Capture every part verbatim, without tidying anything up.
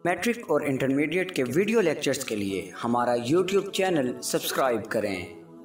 Matric اور intermediate کے video lectures کے لیے ہمارا یوٹیوب چینل سبسکرائب کریں۔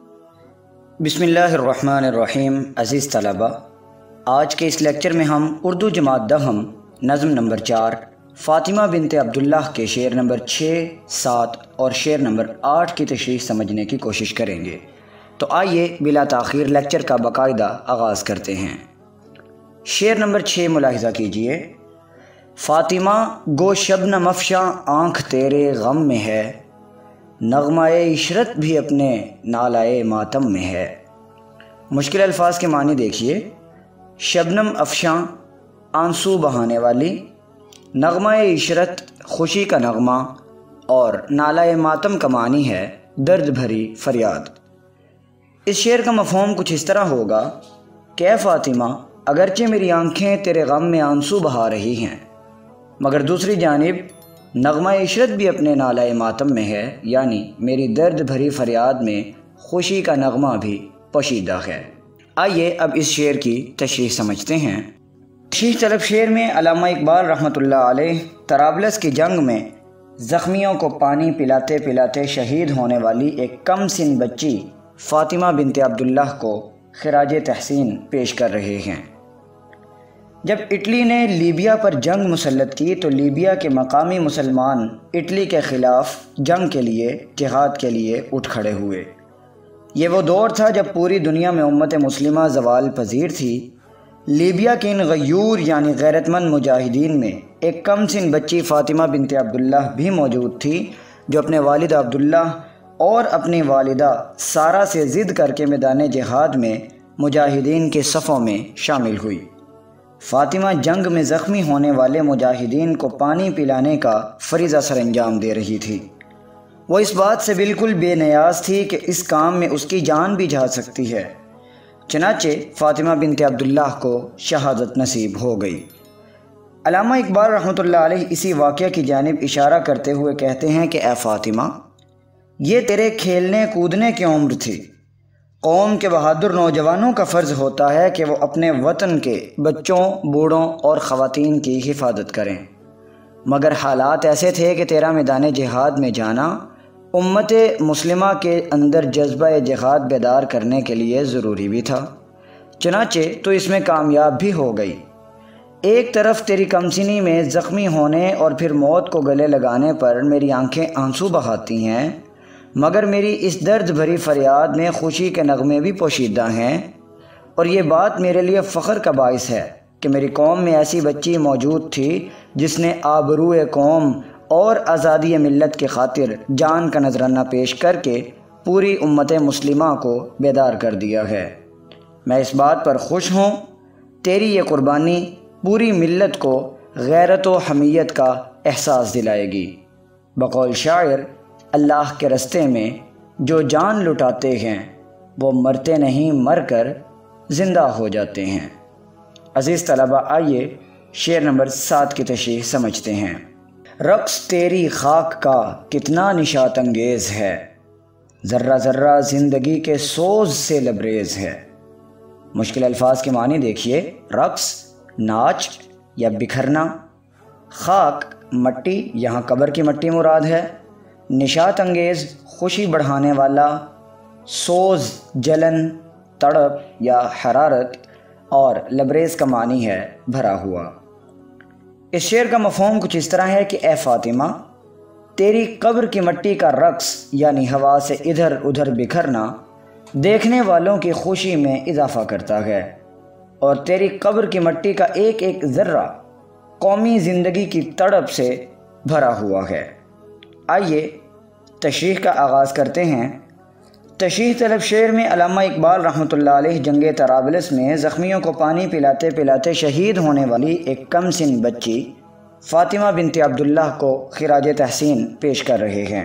بسم اللہ الرحمن الرحیم۔ عزیز طلبہ، آج کے اس لیکچر میں ہم اردو جماعت دہم نظم نمبر چار فاطمہ بنت عبداللہ کے شعر نمبر چھ، سات اور شعر نمبر آٹھ کی تشریح سمجھنے کی کوشش کریں گے۔ تو آئیے بلا تاخیر لیکچر کا باقاعدہ آغاز کرتے ہیں۔ شعر نمبر چھ ملاحظہ کیجئے۔ فاطمہ گو شبنم افشاں آنکھ تیرے غم میں ہے، نغمہ عشرت بھی اپنے نالائے ماتم میں ہے۔ مشکل الفاظ کے معنی دیکھیے۔ شبنم افشاں آنسو بہانے والی، نغمہ عشرت خوشی کا نغمہ، اور نالائے ماتم کا معنی ہے درد بھری فریاد۔ اس شعر کا مفہوم کچھ اس طرح ہوگا کہ اے فاطمہ، اگرچہ میری آنکھیں تیرے غم میں آنسو بہا رہی ہیں، مگر دوسری جانب نغمہ عشرت بھی اپنے نالائے ماتم میں ہے، یعنی میری درد بھری فریاد میں خوشی کا نغمہ بھی پوشیدہ ہے۔ آئیے اب اس شعر کی تشریح سمجھتے ہیں۔ تشریح طلب شعر میں علامہ اقبال رحمۃ اللہ علیہ طرابلس کی جنگ میں زخمیوں کو پانی پلاتے پلاتے شہید ہونے والی ایک کم سن بچی فاطمہ بنت عبداللہ کو خراج تحسین پیش کر رہے ہیں۔ جب اٹلی نے لیبیا پر جنگ مسلط کی تو لیبیا کے مقامی مسلمان اٹلی کے خلاف جنگ کے لیے، جہاد کے لیے اٹھ کھڑے ہوئے۔ یہ وہ دور تھا جب پوری دنیا میں امت مسلمہ زوال پذیر تھی۔ لیبیا کے ان غیور یعنی غیرت مند مجاہدین میں ایک کم سن بچی فاطمہ بنت عبداللہ بھی موجود تھی، جو اپنے والد عبداللہ اور اپنی والدہ سارہ سے ضد کر کے میدان جہاد میں مجاہدین کے صفوں میں شامل ہوئی۔ فاطمہ جنگ میں زخمی ہونے والے مجاہدین کو پانی پلانے کا فریضہ سر انجام دے رہی تھی۔ وہ اس بات سے بالکل بے نیاز تھی کہ اس کام میں اس کی جان بھی جا سکتی ہے۔ چنانچہ فاطمہ بنت عبداللہ کو شہادت نصیب ہو گئی۔ علامہ اقبال رحمۃ اللہ علیہ اسی واقعہ کی جانب اشارہ کرتے ہوئے کہتے ہیں کہ اے فاطمہ، یہ تیرے کھیلنے کودنے کی عمر تھی۔ قوم کے بہادر نوجوانوں کا فرض ہوتا ہے کہ وہ اپنے وطن کے بچوں، بوڑھوں اور خواتین کی حفاظت کریں، مگر حالات ایسے تھے کہ تیرا میدان جہاد میں جانا امت مسلمہ کے اندر جذبہ جہاد بیدار کرنے کے لیے ضروری بھی تھا۔ چنانچہ تو اس میں کامیاب بھی ہو گئی۔ ایک طرف تیری کمسنی میں زخمی ہونے اور پھر موت کو گلے لگانے پر میری آنکھیں آنسو بہاتی ہیں، مگر میری اس درد بھری فریاد میں خوشی کے نغمے بھی پوشیدہ ہیں، اور یہ بات میرے لیے فخر کا باعث ہے کہ میری قوم میں ایسی بچی موجود تھی جس نے آبروئے قوم اور آزادی ملت کی خاطر جان کا نذرانہ پیش کر کے پوری امت مسلمہ کو بیدار کر دیا ہے۔ میں اس بات پر خوش ہوں، تیری یہ قربانی پوری ملت کو غیرت و حمیت کا احساس دلائے گی۔ بقول شاعر، اللہ کے رستے میں جو جان لٹاتے ہیں وہ مرتے نہیں، مر کر زندہ ہو جاتے ہیں۔ عزیز طلبہ، آئیے شعر نمبر سات کی تشریح سمجھتے ہیں۔ رقص تیری خاک کا کتنا نشاط انگیز ہے، ذرہ ذرہ زندگی کے سوز سے لبریز ہے۔ مشکل الفاظ کے معنی دیکھیے۔ رقص ناچ یا بکھرنا، خاک مٹی، یہاں قبر کی مٹی مراد ہے، نشاط انگیز خوشی بڑھانے والا، سوز جلن، تڑپ یا حرارت، اور لبریز کا معنی ہے بھرا ہوا۔ اس شعر کا مفہوم کچھ اس طرح ہے کہ اے فاطمہ، تیری قبر کی مٹی کا رقص یعنی ہوا سے ادھر ادھر بکھرنا دیکھنے والوں کی خوشی میں اضافہ کرتا ہے، اور تیری قبر کی مٹی کا ایک ایک ذرہ قومی زندگی کی تڑپ سے بھرا ہوا ہے۔ آئیے تشریح کا آغاز کرتے ہیں۔ تشریح طلب شعر میں علامہ اقبال رحمۃ اللہ علیہ جنگ طرابلس میں زخمیوں کو پانی پلاتے پلاتے شہید ہونے والی ایک کم سن بچی فاطمہ بنت عبداللہ کو خراج تحسین پیش کر رہے ہیں۔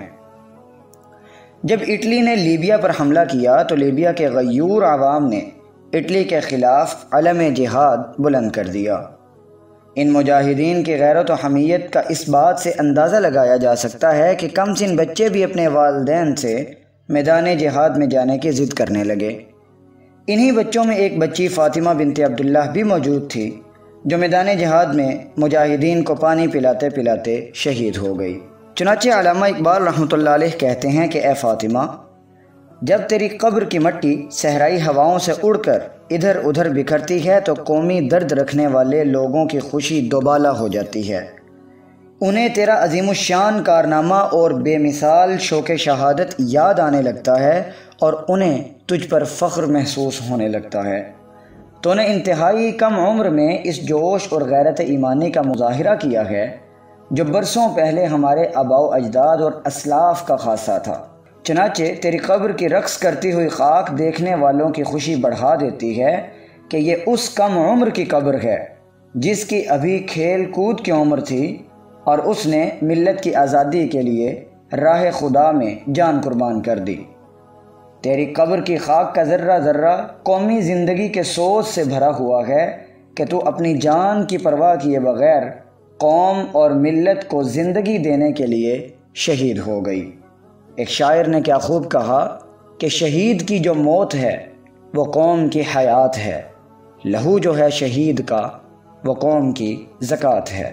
جب اٹلی نے لیبیا پر حملہ کیا تو لیبیا کے غیور عوام نے اٹلی کے خلاف علم جہاد بلند کر دیا۔ ان مجاہدین کی غیرت و حمیت کا اس بات سے اندازہ لگایا جا سکتا ہے کہ کم سن بچے بھی اپنے والدین سے میدان جہاد میں جانے کی ضد کرنے لگے۔ انہی بچوں میں ایک بچی فاطمہ بنت عبداللہ بھی موجود تھی، جو میدان جہاد میں مجاہدین کو پانی پلاتے پلاتے شہید ہو گئی۔ چنانچہ علامہ اقبال رحمۃ اللہ علیہ کہتے ہیں کہ اے فاطمہ، جب تیری قبر کی مٹی صحرائی ہواؤں سے اڑ کر ادھر ادھر بکھرتی ہے تو قومی درد رکھنے والے لوگوں کی خوشی دوبالا ہو جاتی ہے۔ انہیں تیرا عظیم الشان کارنامہ اور بے مثال شوق شہادت یاد آنے لگتا ہے اور انہیں تجھ پر فخر محسوس ہونے لگتا ہے۔ تو نے انتہائی کم عمر میں اس جوش اور غیرت ایمانی کا مظاہرہ کیا ہے جو برسوں پہلے ہمارے آباء و اجداد اور اسلاف کا خاصہ تھا۔ چنانچہ تیری قبر کی رقص کرتی ہوئی خاک دیکھنے والوں کی خوشی بڑھا دیتی ہے کہ یہ اس کم عمر کی قبر ہے جس کی ابھی کھیل کود کی عمر تھی اور اس نے ملت کی آزادی کے لیے راہ خدا میں جان قربان کر دی۔ تیری قبر کی خاک کا ذرہ ذرہ قومی زندگی کے سوز سے بھرا ہوا ہے کہ تو اپنی جان کی پرواہ کیے بغیر قوم اور ملت کو زندگی دینے کے لیے شہید ہو گئی۔ ایک شاعر نے کیا خوب کہا کہ شہید کی جو موت ہے وہ قوم کی حیات ہے، لہو جو ہے شہید کا وہ قوم کی زکوٰۃ ہے۔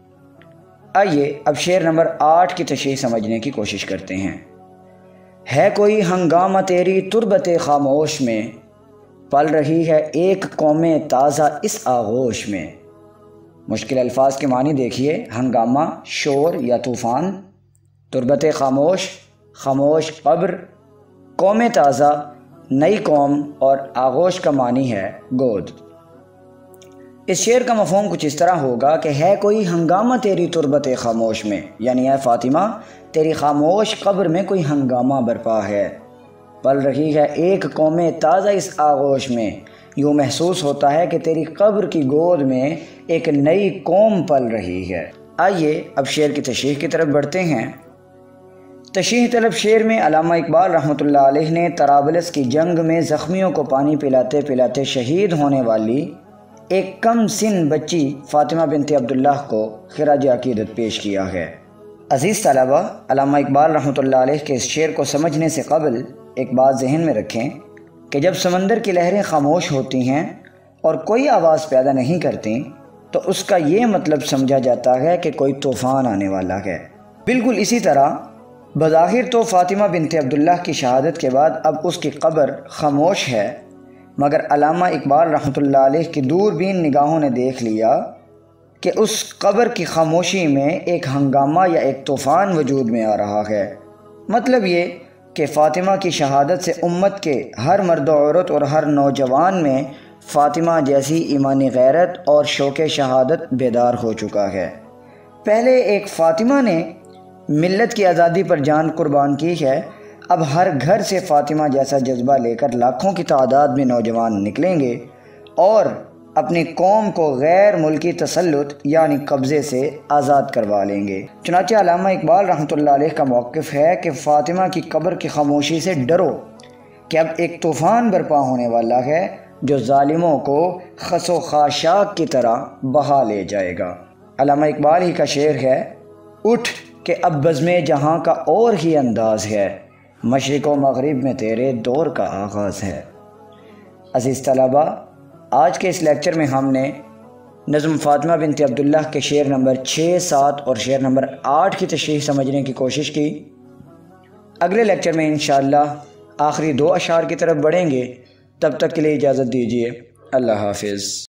آئیے اب شعر نمبر آٹھ کی تشریح سمجھنے کی کوشش کرتے ہیں۔ ہے کوئی ہنگامہ تیری تربت خاموش میں، پل رہی ہے ایک قوم تازہ اس آغوش میں۔ مشکل الفاظ کے معنی دیکھیے، ہنگامہ شور یا طوفان، تربت خاموش خاموش قبر، قوم تازہ نئی قوم، اور آغوش کا معنی ہے گود۔ اس شعر کا مفہوم کچھ اس طرح ہوگا کہ ہے کوئی ہنگامہ تیری تربت خاموش میں، یعنی اے فاطمہ تیری خاموش قبر میں کوئی ہنگامہ برپا ہے، پل رہی ہے ایک قوم تازہ اس آغوش میں، یوں محسوس ہوتا ہے کہ تیری قبر کی گود میں ایک نئی قوم پل رہی ہے۔ آئیے اب شعر کی تشریح کی طرف بڑھتے ہیں۔ تشریح طلب شعر میں علامہ اقبال رحمۃ اللہ علیہ نے طرابلس کی جنگ میں زخمیوں کو پانی پلاتے پلاتے شہید ہونے والی ایک کم سن بچی فاطمہ بنت عبداللہ کو خراج عقیدت پیش کیا ہے۔ عزیز طلبہ، علامہ اقبال رحمۃ اللہ علیہ کے اس شعر کو سمجھنے سے قبل ایک بات ذہن میں رکھیں کہ جب سمندر کی لہریں خاموش ہوتی ہیں اور کوئی آواز پیدا نہیں کرتی تو اس کا یہ مطلب سمجھا جاتا ہے کہ کوئی طوفان آنے والا ہے۔ بالکل اسی طرح بظاہر تو فاطمہ بنت عبداللہ کی شہادت کے بعد اب اس کی قبر خاموش ہے، مگر علامہ اقبال رحمۃ اللہ علیہ کی دوربین نگاہوں نے دیکھ لیا کہ اس قبر کی خاموشی میں ایک ہنگامہ یا ایک طوفان وجود میں آ رہا ہے۔ مطلب یہ کہ فاطمہ کی شہادت سے امت کے ہر مرد و عورت اور ہر نوجوان میں فاطمہ جیسی ایمانی غیرت اور شوق شہادت بیدار ہو چکا ہے۔ پہلے ایک فاطمہ نے ملت کی آزادی پر جان قربان کی ہے، اب ہر گھر سے فاطمہ جیسا جذبہ لے کر لاکھوں کی تعداد میں نوجوان نکلیں گے اور اپنی قوم کو غیر ملکی تسلط یعنی قبضے سے آزاد کروا لیں گے۔ چنانچہ علامہ اقبال رحمۃ اللہ علیہ کا موقف ہے کہ فاطمہ کی قبر کی خاموشی سے ڈرو کہ اب ایک طوفان برپا ہونے والا ہے جو ظالموں کو خس و خاشاک کی طرح بہا لے جائے گا۔ علامہ اقبال ہی کا شعر ہے، اٹھ کہ اب بزم جہاں کا اور ہی انداز ہے، مشرق و مغرب میں تیرے دور کا آغاز ہے۔ عزیز طلبہ، آج کے اس لیکچر میں ہم نے نظم فاطمہ بنت عبداللہ کے شعر نمبر چھ، سات اور شعر نمبر آٹھ کی تشریح سمجھنے کی کوشش کی۔ اگلے لیکچر میں انشاءاللہ آخری دو اشعار کی طرف بڑھیں گے، تب تک کے لیے اجازت دیجیے۔ اللہ حافظ۔